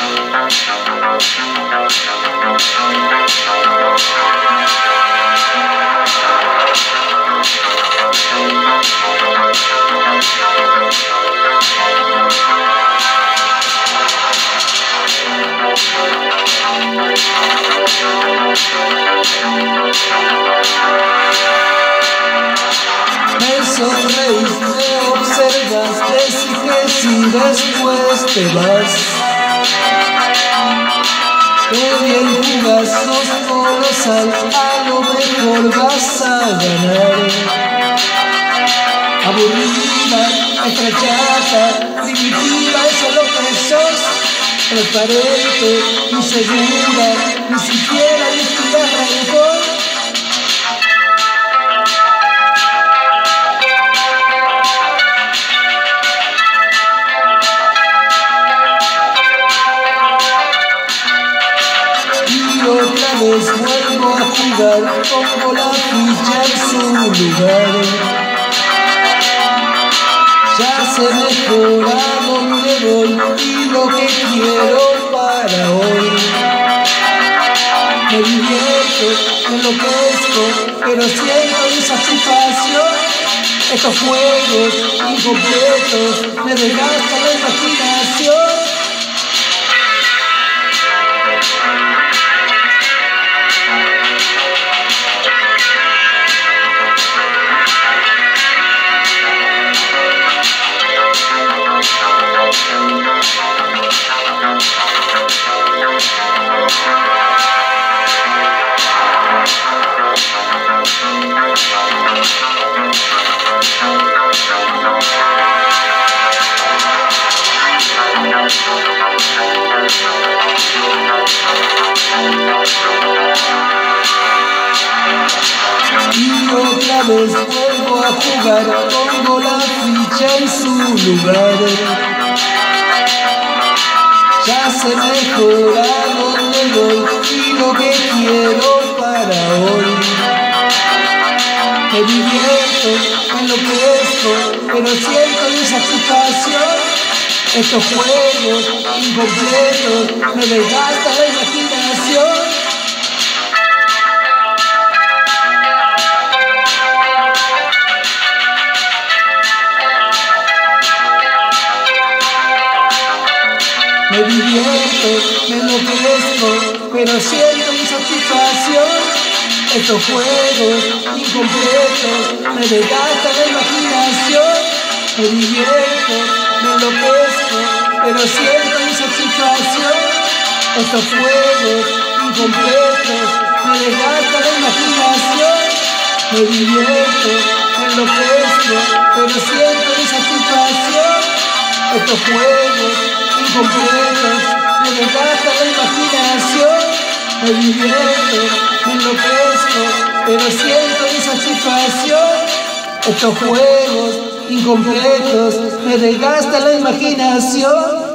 Me sonreís, me observas, decís que sí, después te vas. Qué bien jugás, sos colosal, a lo mejor vas a ganar. Aburrida, estrechata, primitiva, eso es lo que sos. Transparente, insegura, ni siquiera inspiras rencor. Otra vez vuelvo a jugar, pongo la ficha en su lugar. Ya sé mejor a dónde voy y lo que quiero para hoy. Me divierto, me enloquezco, pero siento insatisfacción. Estos juegos incompletos me desgastan la imaginación. Y otra vez vuelvo a jugar, pongo la ficha en su lugar. Ya sé mejor a dónde voy y lo que quiero para hoy. Me divierto, me enloquezco, pero siento insatisfacción. Estos juegos incompletos me desgastan la imaginación. Me divierto, me enloquezco, pero siento insatisfacción. Estos juegos incompletos me desgastan la imaginación. Me divierto, me enloquezco, pero siento insatisfacción. Estos juegos incompletos me desgastan la imaginación. Me divierto, me enloquezco, pero siento insatisfacción. Estos juegos incompletos me desgastan la imaginación. Me divierto, me enloquezco, pero siento insatisfacción. Estos juegos incompletos me desgastan la imaginación.